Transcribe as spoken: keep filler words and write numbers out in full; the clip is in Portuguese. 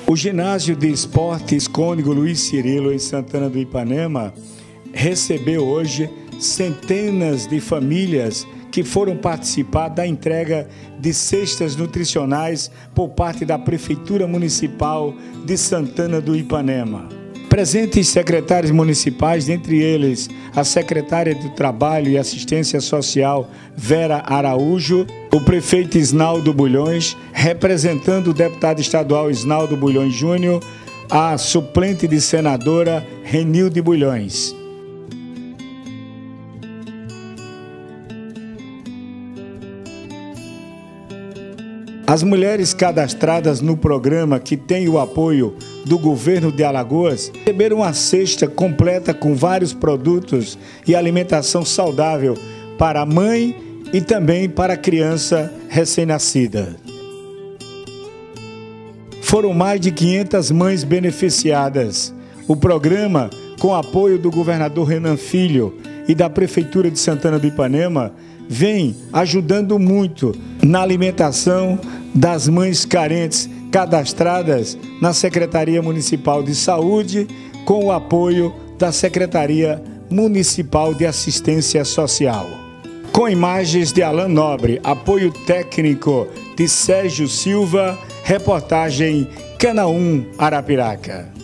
O ginásio de esportes Cônigo Luiz Cirilo, em Santana do Ipanema, recebeu hoje centenas de famílias que foram participar da entrega de cestas nutricionais por parte da Prefeitura Municipal de Santana do Ipanema. Presentes secretários municipais, dentre eles a secretária do Trabalho e Assistência Social, Vera Araújo, o prefeito Isnaldo Bulhões, representando o deputado estadual Isnaldo Bulhões Júnior, a suplente de senadora Renilde Bulhões. As mulheres cadastradas no programa, que tem o apoio do governo de Alagoas, receberam uma cesta completa com vários produtos e alimentação saudável para a mãe e também para a criança recém-nascida. Foram mais de quinhentas mães beneficiadas. O programa, com apoio do governador Renan Filho e da Prefeitura de Santana do Ipanema, vem ajudando muito na alimentação das mães carentes cadastradas na Secretaria Municipal de Saúde, com o apoio da Secretaria Municipal de Assistência Social. Com imagens de Alan Nobre, apoio técnico de Sérgio Silva, reportagem Canaã Arapiraca.